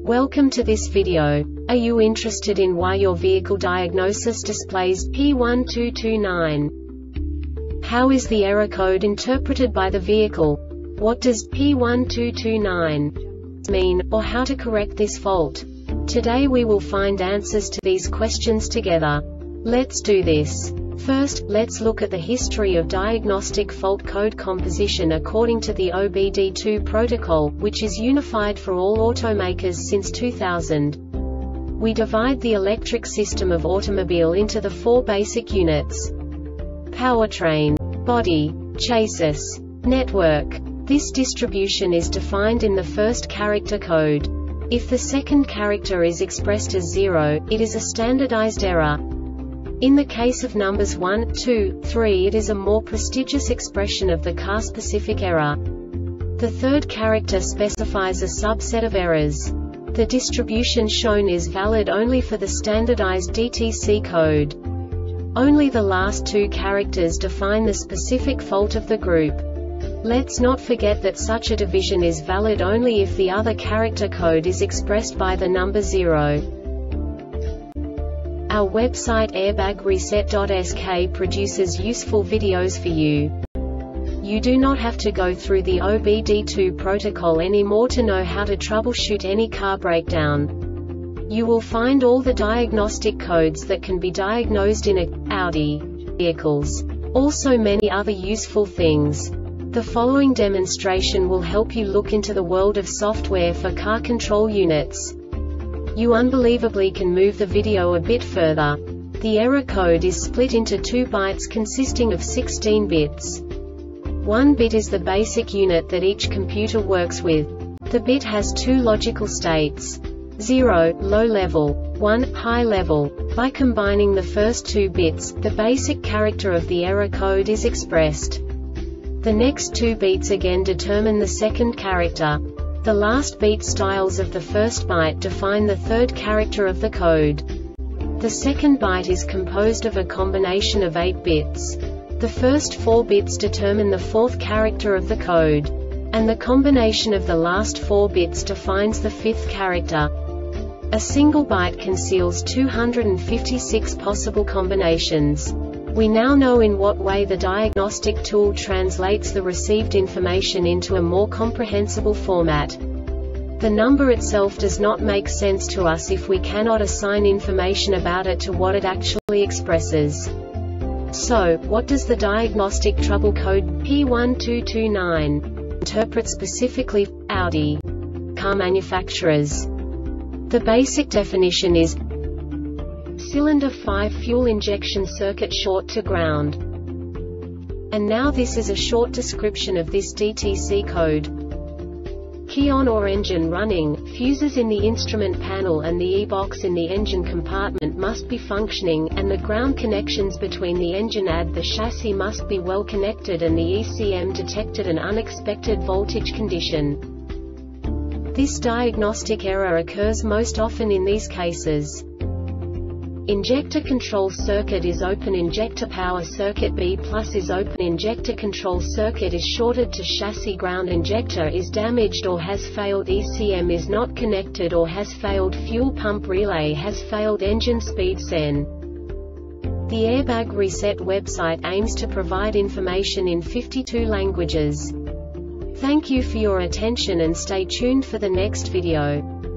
Welcome to this video. Are you interested in why your vehicle diagnosis displays P1229? How is the error code interpreted by the vehicle? What does P1229 mean, or how to correct this fault? Today we will find answers to these questions together. Let's do this. First, let's look at the history of diagnostic fault code composition according to the OBD2 protocol, which is unified for all automakers since 2000. We divide the electric system of automobile into the four basic units: powertrain, body, chassis, network. This distribution is defined in the first character code. If the second character is expressed as 0, it is a standardized error. In the case of numbers 1, 2, 3, it is a more prestigious expression of the car-specific error. The third character specifies a subset of errors. The distribution shown is valid only for the standardized DTC code. Only the last two characters define the specific fault of the group. Let's not forget that such a division is valid only if the other character code is expressed by the number 0. Our website airbagreset.sk produces useful videos for you. You do not have to go through the OBD2 protocol anymore to know how to troubleshoot any car breakdown. You will find all the diagnostic codes that can be diagnosed in Audi vehicles. Also many other useful things. The following demonstration will help you look into the world of software for car control units. You unbelievably can move the video a bit further. The error code is split into 2 bytes consisting of 16 bits. 1 bit is the basic unit that each computer works with. The bit has 2 logical states: 0, low level, 1, high level. By combining the first 2 bits, the basic character of the error code is expressed. The next 2 beats again determine the second character. The last beat styles of the first byte define the third character of the code. The second byte is composed of a combination of 8 bits. The first 4 bits determine the fourth character of the code. And the combination of the last 4 bits defines the fifth character. A single byte conceals 256 possible combinations. We now know in what way the diagnostic tool translates the received information into a more comprehensible format. The number itself does not make sense to us if we cannot assign information about it to what it actually expresses. So, what does the diagnostic trouble code P1229 interpret specifically for Audi car manufacturers? The basic definition is cylinder 5 fuel injection circuit short to ground. And now this is a short description of this DTC code. Key on or engine running, fuses in the instrument panel and the e-box in the engine compartment must be functioning, and the ground connections between the engine and the chassis must be well connected, and the ECM detected an unexpected voltage condition. This diagnostic error occurs most often in these cases: injector control circuit is open, injector power circuit B+ is open, injector control circuit is shorted to chassis, ground injector is damaged or has failed, ECM is not connected or has failed, fuel pump relay has failed, engine speed sen. The Airbag Reset website aims to provide information in 52 languages. Thank you for your attention and stay tuned for the next video.